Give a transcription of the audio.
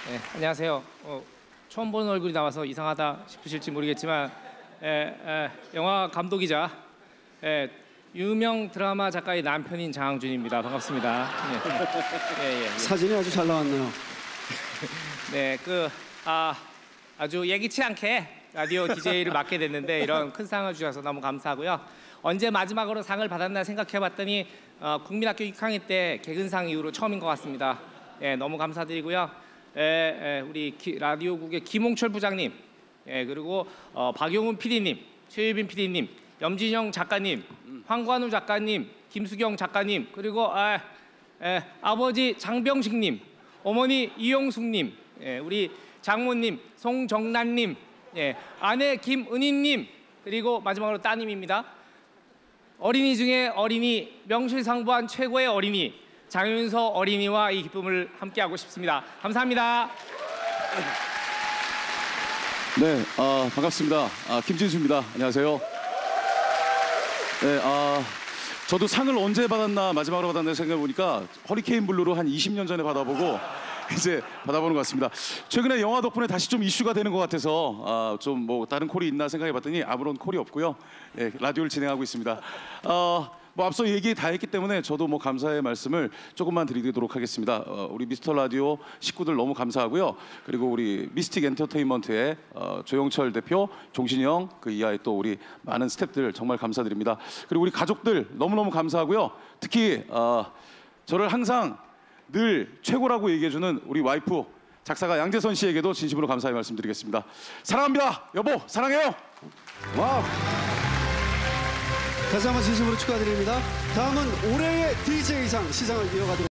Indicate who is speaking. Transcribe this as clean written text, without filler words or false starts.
Speaker 1: 네, 안녕하세요. 처음 보는 얼굴이 나와서 이상하다 싶으실지 모르겠지만 영화 감독이자 유명 드라마 작가의 남편인 장항준입니다. 반갑습니다.
Speaker 2: 사진이 아주 잘 나왔네요.
Speaker 1: 네, 아주 예기치 않게 라디오 DJ를 맡게 됐는데 이런 큰 상을 주셔서 너무 감사하고요. 언제 마지막으로 상을 받았나 생각해봤더니 국민학교 6학년 때 개근상 이후로 처음인 것 같습니다. 너무 감사드리고요. 우리 라디오국의 김홍철 부장님, 그리고 박용훈 PD님, 최유빈 PD님, 염진영 작가님, 황관우 작가님, 김수경 작가님, 그리고 아버지 장병식님, 어머니 이용숙님, 우리 장모님 송정란님, 아내 김은희님, 그리고 마지막으로 따님입니다. 어린이 중에 어린이, 명실상부한 최고의 어린이 장윤서 어린이와 이 기쁨을 함께하고 싶습니다. 감사합니다.
Speaker 3: 네, 반갑습니다. 김진수입니다. 안녕하세요. 네, 저도 상을 언제 받았나, 마지막으로 받았나 생각해보니까 허리케인 블루로 한 20년 전에 받아보고 이제 받아보는 것 같습니다. 최근에 영화 덕분에 다시 좀 이슈가 되는 것 같아서 좀 뭐 다른 콜이 있나 생각해봤더니 아무런 콜이 없고요. 라디오를 진행하고 있습니다. 뭐 앞서 얘기 다 했기 때문에 저도 뭐 감사의 말씀을 조금만 드리도록 하겠습니다. 우리 미스터 라디오 식구들 너무 감사하고요. 그리고 우리 미스틱 엔터테인먼트의 조영철 대표, 종신형, 그 이하의 또 우리 많은 스태프들 정말 감사드립니다. 그리고 우리 가족들 너무너무 감사하고요. 특히 저를 항상 늘 최고라고 얘기해주는 우리 와이프 작사가 양재선 씨에게도 진심으로 감사의 말씀드리겠습니다. 사랑합니다. 여보, 사랑해요.
Speaker 2: 와우. 다시 한번 진심으로 축하드립니다. 다음은 올해의 DJ상 시상을 이어가도록